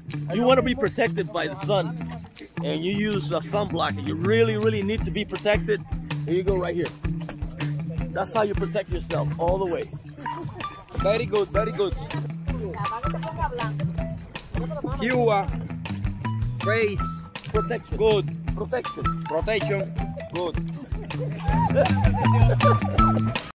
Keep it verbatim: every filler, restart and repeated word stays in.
you want to be protected by the sun, and you use a sunblock, and you really, really need to be protected, here you go right here. That's how you protect yourself all the way. Very good, very good. Cure, face, protection. Good. Protection. Protection. Good.